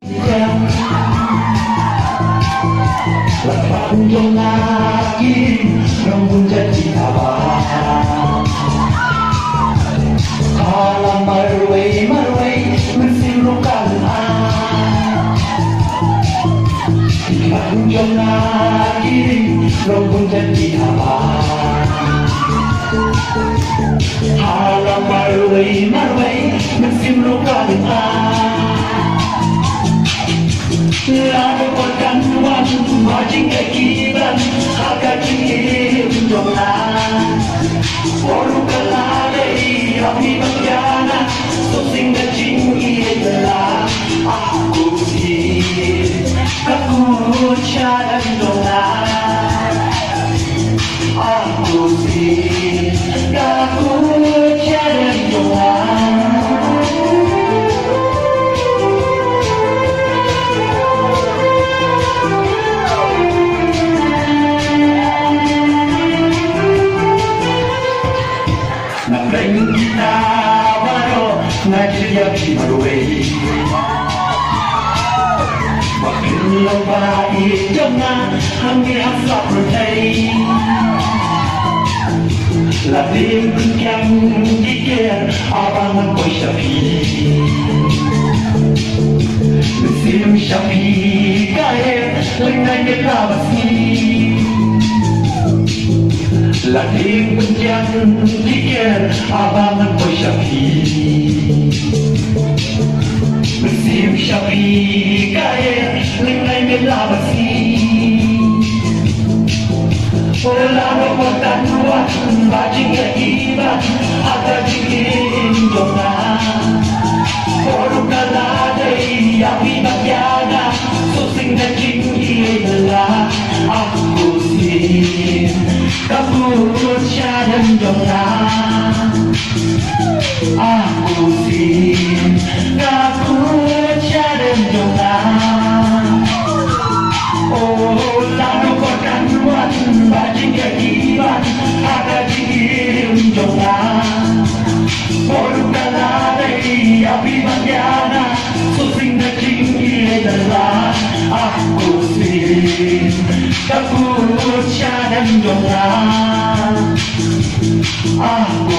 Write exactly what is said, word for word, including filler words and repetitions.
Untung lagi namun jadi abang kalau marway marway mensirukan untung lagi namun jadi abang kalau marway marway mensirukan lalu perganduan majing kekiban agak cikin dongan baru kelalai api bagiana susing kecing itulah aku sih aku cadang dongan aku sih aku cadang dongan. Nang kita baru ngajak di marway, makin lebay jangan ambil asap berday. Labing yang dikir abangan boy Syafi, mesin Syafi kaya lengan kelabasi. Labing yang dikir abangan boy Syafi, mesin Syafi kaya lengan kelabasi. Lalu pertanduan bajing kehibat ada jikin dongan baru keladai api bagiana susing dan tinggi adalah aku sih kamu cadang dongan aku sih kamu cadang dongan. Oh lalu pertanduan bajing kehibat ada jikin dongan baru keladai api bagiana susing dan tinggi adalah aku sih kamu cadang dongan aku